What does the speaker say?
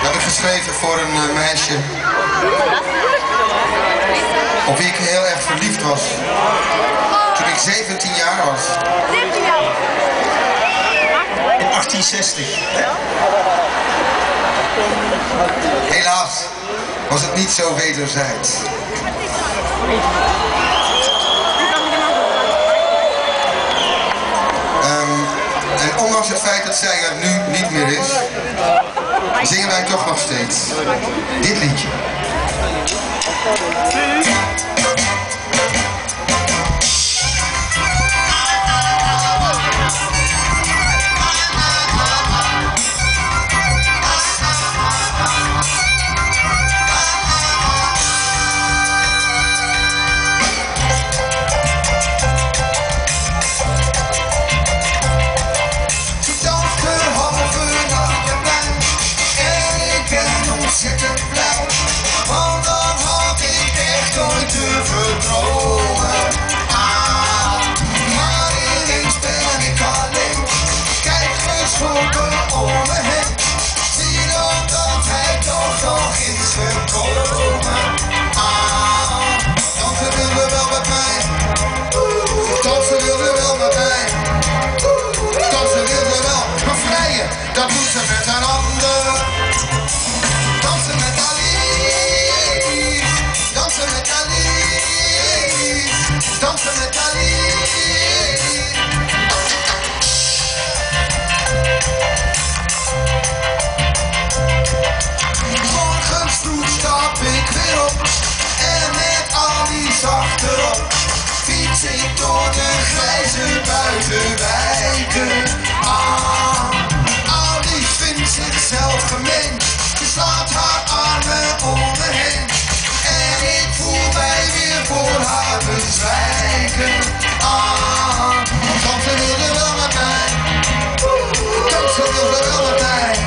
heb ik geschreven voor een meisje op wie ik heel erg verliefd was toen ik 17 jaar was. 17 jaar? In 1860. Helaas was het niet zo wederzijds. En ondanks het feit dat zij er nu niet meer is, zingen wij toch nog steeds dit liedje. Want dan had ik echt ooit durven dromen. Maar ineens ben ik alleen. Kijk geschrokken om me heen. Zie dan dat hij toch nog is gekomen. Dansen wilde wel met mij. Dansen wilde wel met mij. Dansen wilde wel bevrijen. Dat doet ze met een ander. Dansen met Alice, dansen met Alice, dansen met Alice. Morgens vroeg stap ik weer op en met Alice achterop fiets ik door de grijze buitenwijken. Alice vindt zichzelf gemeen. Slaat haar armen om me heen en ik voel mij weer voor haar bezwijken. Dansen wilde wel met mij, dansen wilde wel met mij,